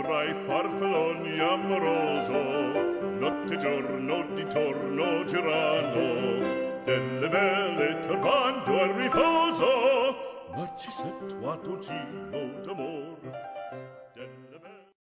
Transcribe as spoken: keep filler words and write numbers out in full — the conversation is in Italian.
tra i farfalloni amoroso, notte e giorno d'intorno girando, delle belle turbando al riposo, narcisetto ad un giro d'amor.